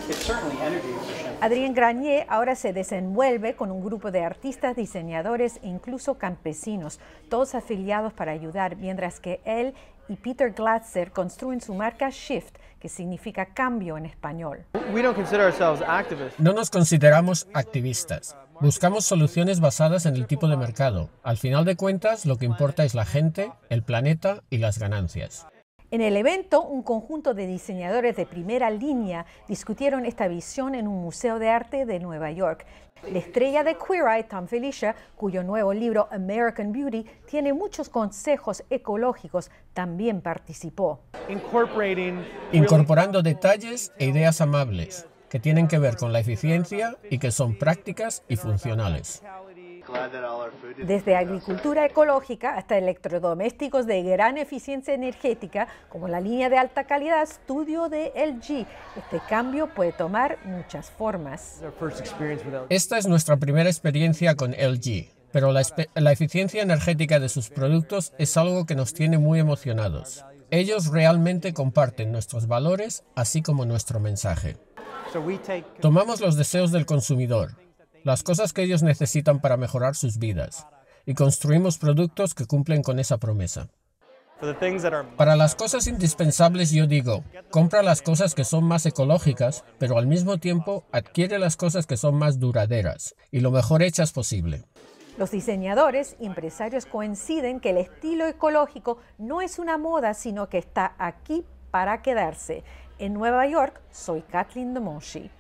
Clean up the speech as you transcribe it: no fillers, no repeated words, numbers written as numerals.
Adrien Granier ahora se desenvuelve con un grupo de artistas, diseñadores e incluso campesinos, todos afiliados para ayudar, mientras que él y Peter Glatzer construyen su marca Shift, que significa cambio en español. No nos consideramos activistas. Buscamos soluciones basadas en el tipo de mercado. Al final de cuentas, lo que importa es la gente, el planeta y las ganancias. En el evento, un conjunto de diseñadores de primera línea discutieron esta visión en un museo de arte de Nueva York. La estrella de Queer Eye, Tom Felicia, cuyo nuevo libro American Beauty tiene muchos consejos ecológicos, también participó. Incorporando detalles e ideas amables que tienen que ver con la eficiencia y que son prácticas y funcionales. Desde agricultura ecológica hasta electrodomésticos de gran eficiencia energética, como la línea de alta calidad Studio de LG. Este cambio puede tomar muchas formas. Esta es nuestra primera experiencia con LG, pero la eficiencia energética de sus productos es algo que nos tiene muy emocionados. Ellos realmente comparten nuestros valores, así como nuestro mensaje. Tomamos los deseos del consumidor, las cosas que ellos necesitan para mejorar sus vidas, y construimos productos que cumplen con esa promesa. Para las cosas indispensables yo digo, compra las cosas que son más ecológicas, pero al mismo tiempo adquiere las cosas que son más duraderas y lo mejor hechas posible. Los diseñadores y empresarios coinciden que el estilo ecológico no es una moda, sino que está aquí para quedarse. En Nueva York, soy Kathleen Demonshi.